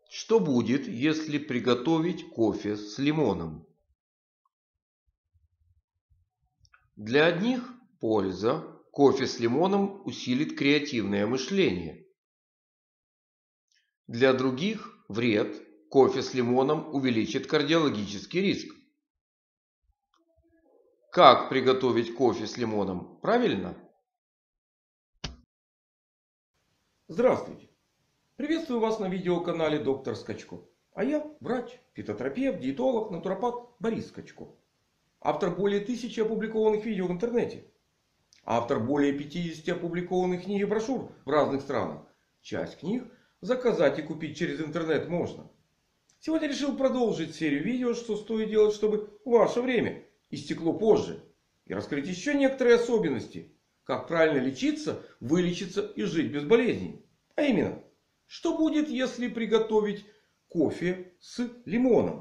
Что будет, если приготовить кофе с лимоном? Для одних польза. Кофе с лимоном усилит креативное мышление. Для других вред. Кофе с лимоном увеличит кардиологический риск. Как приготовить кофе с лимоном правильно? Здравствуйте! Приветствую вас на видеоканале Доктор Скачко. А я врач, фитотерапевт, диетолог, натуропат Борис Скачко. Автор более 1000 опубликованных видео в интернете. Автор более 50 опубликованных книг и брошюр в разных странах. Часть книг заказать и купить через интернет можно. Сегодня решил продолжить серию видео, что стоит делать, чтобы ваше время истекло позже. И раскрыть еще некоторые особенности. Как правильно лечиться, вылечиться и жить без болезней. А именно, что будет, если приготовить кофе с лимоном?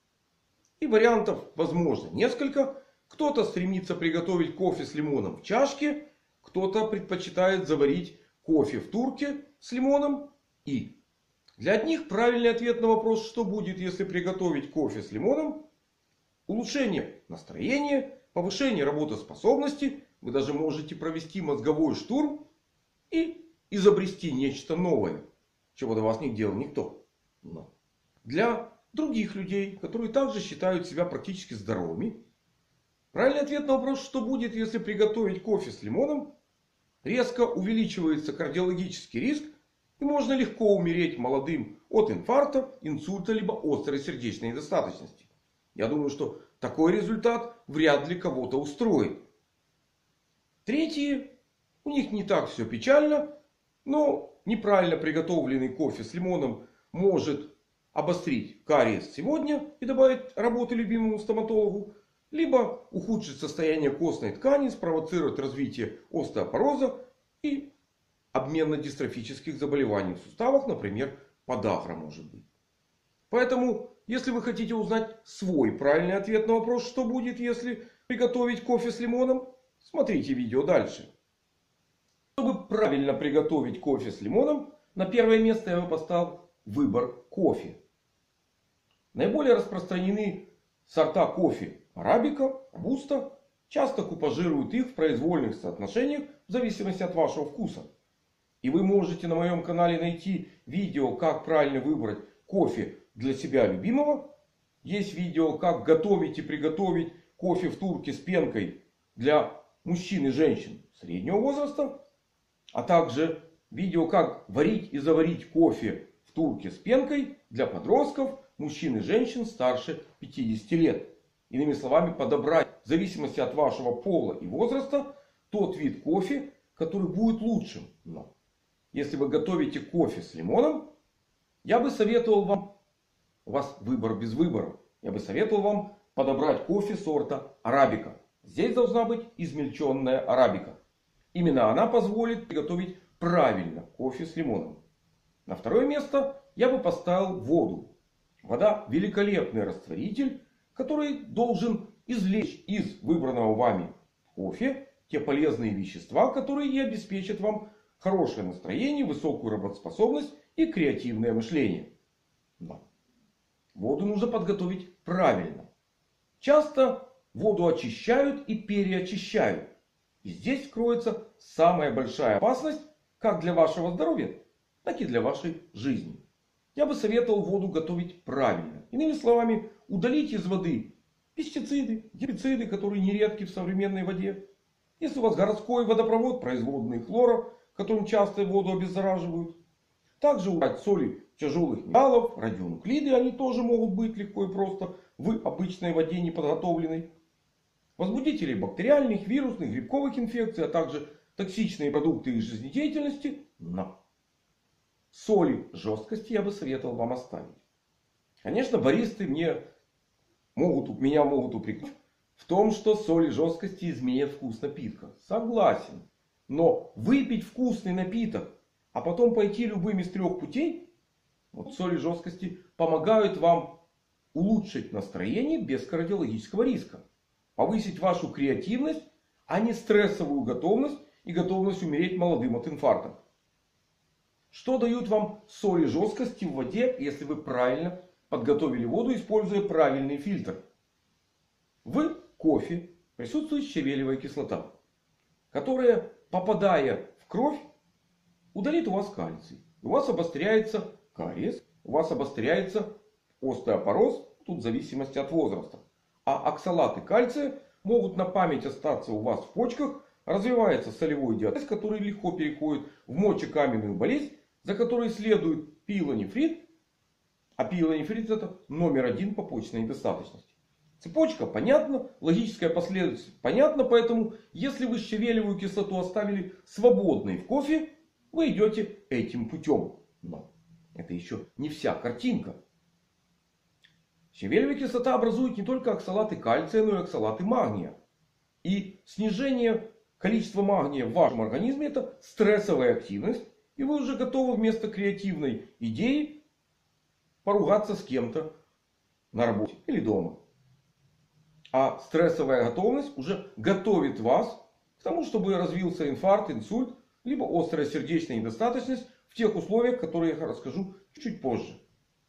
И вариантов возможно несколько. Кто-то стремится приготовить кофе с лимоном в чашке. Кто-то предпочитает заварить кофе в турке с лимоном. И для одних правильный ответ на вопрос, что будет, если приготовить кофе с лимоном: улучшение настроения, повышение работоспособности. Вы даже можете провести мозговой штурм и изобрести нечто новое, чего до вас не делал никто. Но для других людей, которые также считают себя практически здоровыми, правильный ответ на вопрос, что будет, если приготовить кофе с лимоном: резко увеличивается кардиологический риск. И можно легко умереть молодым от инфаркта, инсульта либо острой сердечной недостаточности. Я думаю, что такой результат вряд ли кого-то устроит. Третьи, у них не так все печально. Но неправильно приготовленный кофе с лимоном может обострить кариес сегодня и добавить работы любимому стоматологу. Либо ухудшить состояние костной ткани, спровоцировать развитие остеопороза и обменно-дистрофических заболеваний в суставах, например, подагра может быть. Поэтому, если вы хотите узнать свой правильный ответ на вопрос, что будет, если приготовить кофе с лимоном, смотрите видео дальше. Чтобы правильно приготовить кофе с лимоном, на первое место я бы поставил выбор кофе. Наиболее распространены сорта кофе арабика, робуста. Часто купажируют их в произвольных соотношениях в зависимости от вашего вкуса. И вы можете на моем канале найти видео, как правильно выбрать кофе для себя любимого. Есть видео, как готовить и приготовить кофе в турке с пенкой для мужчин и женщин среднего возраста. А также видео, как варить и заварить кофе в турке с пенкой для подростков, мужчин и женщин старше 50 лет. Иными словами, подобрать в зависимости от вашего пола и возраста тот вид кофе, который будет лучшим. Но если вы готовите кофе с лимоном, я бы советовал вам, у вас выбор без выбора, я бы советовал вам подобрать кофе сорта арабика. Здесь должна быть измельченная арабика. Именно она позволит приготовить правильно кофе с лимоном. На второе место я бы поставил воду. Вода великолепный растворитель, который должен извлечь из выбранного вами кофе те полезные вещества, которые и обеспечат вам хорошее настроение, высокую работоспособность и креативное мышление. Но воду нужно подготовить правильно. Часто воду очищают и переочищают. И здесь кроется самая большая опасность как для вашего здоровья, так и для вашей жизни. Я бы советовал воду готовить правильно. Иными словами, удалить из воды пестициды, гербициды, которые нередки в современной воде. Если у вас городской водопровод, производные хлора, которым часто воду обеззараживают. Также убрать соли тяжелых металлов, радионуклиды, они тоже могут быть легко и просто в обычной воде неподготовленной. Возбудители бактериальных, вирусных, грибковых инфекций, а также токсичные продукты их жизнедеятельности. Но соли жесткости я бы советовал вам оставить. Конечно, баристы меня могут упрекнуть в том, что соли жесткости изменят вкус напитка. Согласен. Но выпить вкусный напиток, а потом пойти любым из трех путей, вот соли жесткости помогают вам улучшить настроение без кардиологического риска. Повысить вашу креативность, а не стрессовую готовность и готовность умереть молодым от инфаркта. Что дают вам соли жесткости в воде, если вы правильно подготовили воду, используя правильный фильтр? В кофе присутствует щавелевая кислота, которая, попадая в кровь, удалит у вас кальций. У вас обостряется кариес, у вас обостряется остеопороз, тут в зависимости от возраста. А оксалаты кальция могут на память остаться у вас в почках. Развивается солевой диатез, который легко переходит в мочекаменную болезнь, за которой следует пиелонефрит. А пиелонефрит — это номер 1 по почечной недостаточности. Цепочка понятна, логическая последовательность понятна. Поэтому, если вы щавелевую кислоту оставили свободной в кофе, вы идете этим путем. Но это еще не вся картинка. Щавелевая кислота образует не только оксалаты кальция, но и оксалаты магния. И снижение количества магния в вашем организме — это стрессовая активность. И вы уже готовы вместо креативной идеи поругаться с кем-то на работе или дома. А стрессовая готовность уже готовит вас к тому, чтобы развился инфаркт, инсульт, либо острая сердечная недостаточность в тех условиях, которые я расскажу чуть позже.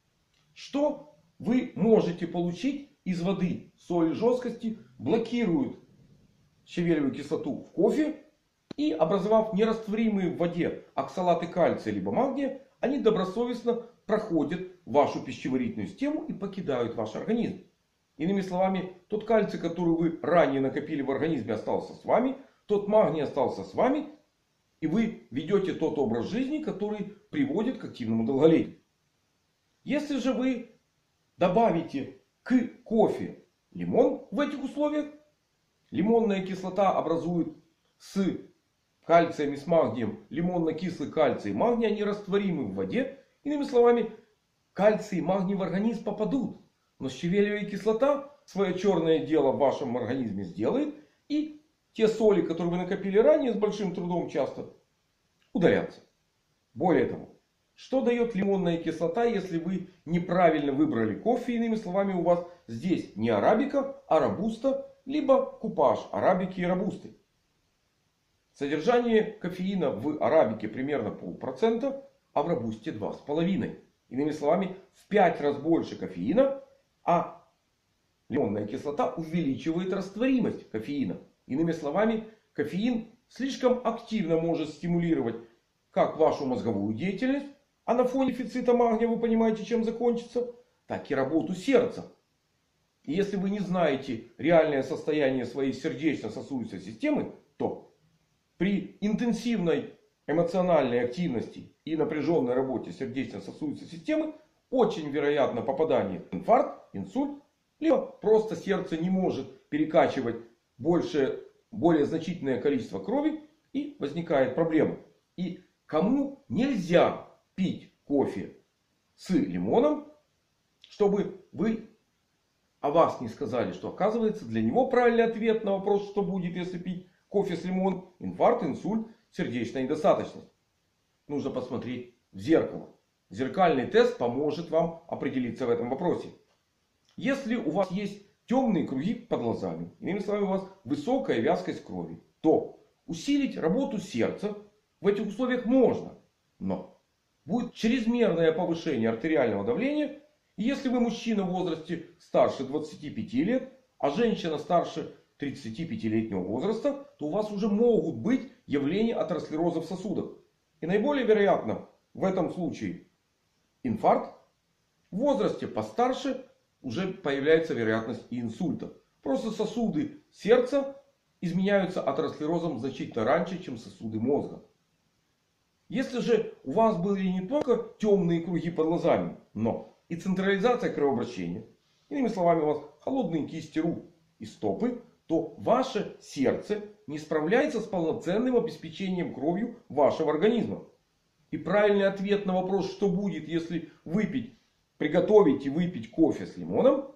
Что вы можете получить из воды? Соли жесткости блокируют щавелевую кислоту в кофе. И, образовав нерастворимые в воде оксалаты кальция либо магния, они добросовестно проходят вашу пищеварительную систему и покидают ваш организм. Иными словами, тот кальций, который вы ранее накопили в организме, остался с вами. Тот магний остался с вами. И вы ведете тот образ жизни, который приводит к активному долголетию. Если же вы добавите к кофе лимон в этих условиях, лимонная кислота образует с кальцием и с магнием лимонно-кислый кальций и магний, они растворимы в воде. Иными словами, кальций и магний в организм попадут. Но щавелевая кислота свое черное дело в вашем организме сделает. И те соли, которые вы накопили ранее, с большим трудом часто удалятся. Более того, что дает лимонная кислота, если вы неправильно выбрали кофе? Иными словами, у вас здесь не арабика, а робуста, либо купаж арабики и робусты. Содержание кофеина в арабике примерно 0,5%, а в робусте 2,5%. Иными словами, в 5 раз больше кофеина, а лимонная кислота увеличивает растворимость кофеина. Иными словами, кофеин слишком активно может стимулировать как вашу мозговую деятельность, а на фоне дефицита магния вы понимаете, чем закончится, так и работу сердца. И если вы не знаете реальное состояние своей сердечно-сосудистой системы, то при интенсивной эмоциональной активности и напряженной работе сердечно-сосудистой системы очень вероятно попадание в инфаркт, инсульт, либо просто сердце не может перекачивать более значительное количество крови и возникает проблема. И кому нельзя пить кофе с лимоном, чтобы вы о вас не сказали, что оказывается для него правильный ответ на вопрос, что будет, если пить кофе с лимоном: инфаркт, инсульт, сердечная недостаточность. Нужно посмотреть в зеркало. Зеркальный тест поможет вам определиться в этом вопросе. Если у вас есть темные круги под глазами, иными словами, у вас высокая вязкость крови, то усилить работу сердца в этих условиях можно. Но будет чрезмерное повышение артериального давления. И если вы мужчина в возрасте старше 25 лет, а женщина старше 35-летнего возраста, то у вас уже могут быть явления атеросклероза в сосудах. И наиболее вероятно в этом случае инфаркт. В возрасте постарше уже появляется вероятность и инсульта. Просто сосуды сердца изменяются атеросклерозом значительно раньше, чем сосуды мозга. Если же у вас были не только темные круги под глазами, но и централизация кровообращения, иными словами, у вас холодные кисти рук и стопы, то ваше сердце не справляется с полноценным обеспечением кровью вашего организма. И правильный ответ на вопрос, что будет, если приготовить и выпить кофе с лимоном,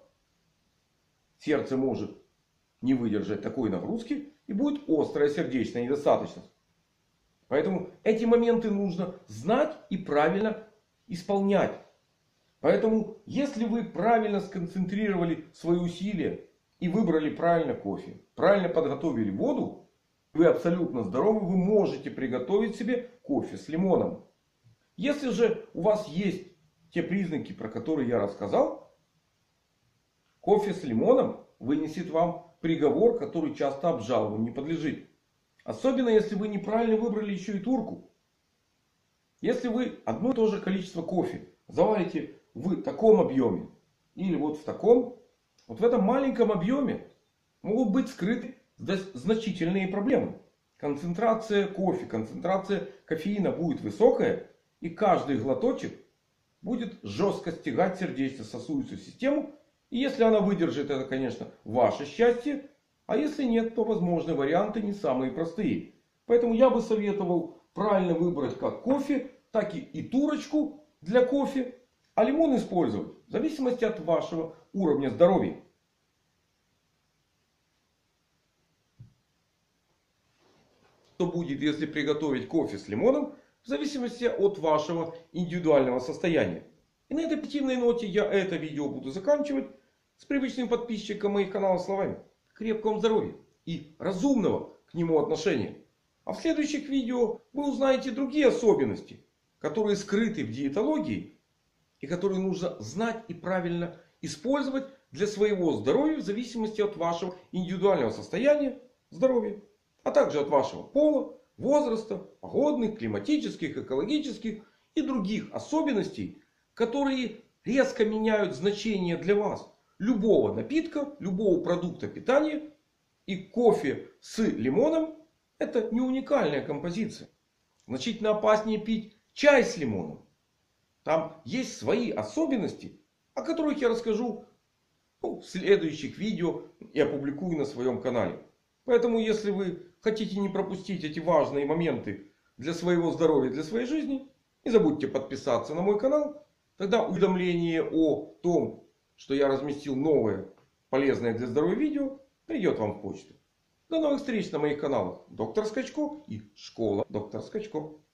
сердце может не выдержать такой нагрузки и будет острая сердечная недостаточность. Поэтому эти моменты нужно знать и правильно исполнять. Поэтому, если вы правильно сконцентрировали свои усилия и выбрали правильно кофе, правильно подготовили воду, вы абсолютно здоровы, вы можете приготовить себе кофе с лимоном. Если же у вас есть те признаки, про которые я рассказал, кофе с лимоном вынесет вам приговор, который часто обжалованию не подлежит. Особенно если вы неправильно выбрали еще и турку. Если вы одно и то же количество кофе заварите в таком объеме или вот в таком, вот в этом маленьком объеме могут быть скрыты значительные проблемы. Концентрация кофе, концентрация кофеина будет высокая. И каждый глоточек будет жестко стягать сердечно-сосудистую систему. И если она выдержит, это, конечно, ваше счастье. А если нет, то возможны варианты не самые простые. Поэтому я бы советовал правильно выбрать как кофе, так и турочку для кофе. А лимон использовать в зависимости от вашего уровня здоровья. Что будет, если приготовить кофе с лимоном, в зависимости от вашего индивидуального состояния. И на этой позитивной ноте я это видео буду заканчивать с привычным подписчикам моих каналов словами: крепкого здоровья и разумного к нему отношения. А в следующих видео вы узнаете другие особенности, которые скрыты в диетологии и которые нужно знать и правильно использовать для своего здоровья в зависимости от вашего индивидуального состояния здоровья, а также от вашего пола, возраста, погодных, климатических, экологических и других особенностей, которые резко меняют значение для вас любого напитка, любого продукта питания. И кофе с лимоном — это не уникальная композиция. Значительно опаснее пить чай с лимоном. Там есть свои особенности, о которых я расскажу в следующих видео и опубликую на своем канале. Поэтому, если вы хотите не пропустить эти важные моменты для своего здоровья, для своей жизни, не забудьте подписаться на мой канал. Тогда уведомление о том, что я разместил новое полезное для здоровья видео, придет вам в почту. До новых встреч на моих каналах Доктор Скачко и Школа Доктора Скачко.